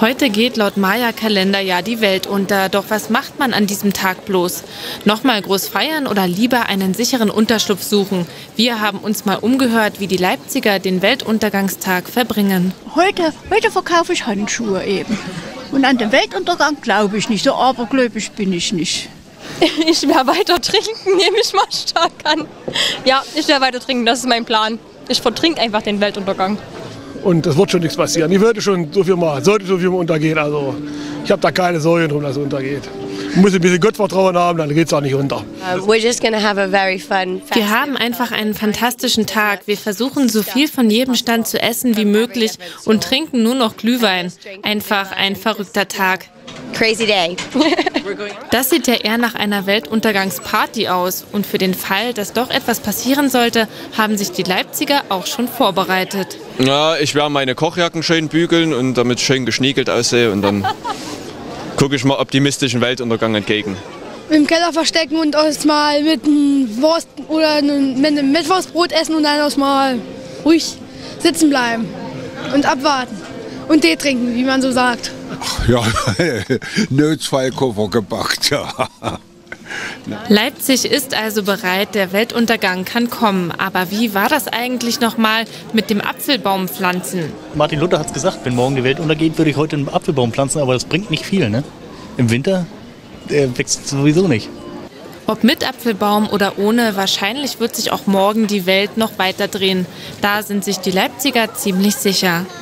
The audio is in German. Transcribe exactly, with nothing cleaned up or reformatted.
Heute geht laut Maya-Kalender ja die Welt unter. Doch was macht man an diesem Tag bloß? Nochmal groß feiern oder lieber einen sicheren Unterschlupf suchen? Wir haben uns mal umgehört, wie die Leipziger den Weltuntergangstag verbringen. Heute, heute verkaufe ich Handschuhe eben. Und an den Weltuntergang glaube ich nicht, so abergläubisch bin ich nicht. Ich werde weiter trinken, nehme ich mal stark an. Ja, ich werde weiter trinken, das ist mein Plan. Ich vertrinke einfach den Weltuntergang. Und es wird schon nichts passieren. Ich würde schon so viel machen, sollte so viel untergehen. Also ich habe da keine Sorgen drum, dass es untergeht. Man muss ein bisschen Gottvertrauen haben, dann geht es auch nicht unter. Wir haben einfach einen fantastischen Tag. Wir versuchen, so viel von jedem Stand zu essen wie möglich und trinken nur noch Glühwein. Einfach ein verrückter Tag. Crazy day. Das sieht ja eher nach einer Weltuntergangsparty aus. Und für den Fall, dass doch etwas passieren sollte, haben sich die Leipziger auch schon vorbereitet. Ja, ich werde meine Kochjacken schön bügeln und damit schön geschniegelt aussehe. Und dann gucke ich mal optimistischen Weltuntergang entgegen. Im Keller verstecken und uns mal mit einem Wurst oder mit einem Mittwochsbrot essen und dann auch mal ruhig sitzen bleiben und abwarten. Und Tee trinken, wie man so sagt. Ja, Notfallkoffer gepackt, ja. Leipzig ist also bereit, der Weltuntergang kann kommen. Aber wie war das eigentlich nochmal mit dem Apfelbaum pflanzen? Martin Luther hat es gesagt, wenn morgen die Welt untergeht, würde ich heute einen Apfelbaum pflanzen, aber das bringt nicht viel, ne? Im Winter, der wächst sowieso nicht. Ob mit Apfelbaum oder ohne, wahrscheinlich wird sich auch morgen die Welt noch weiter drehen. Da sind sich die Leipziger ziemlich sicher.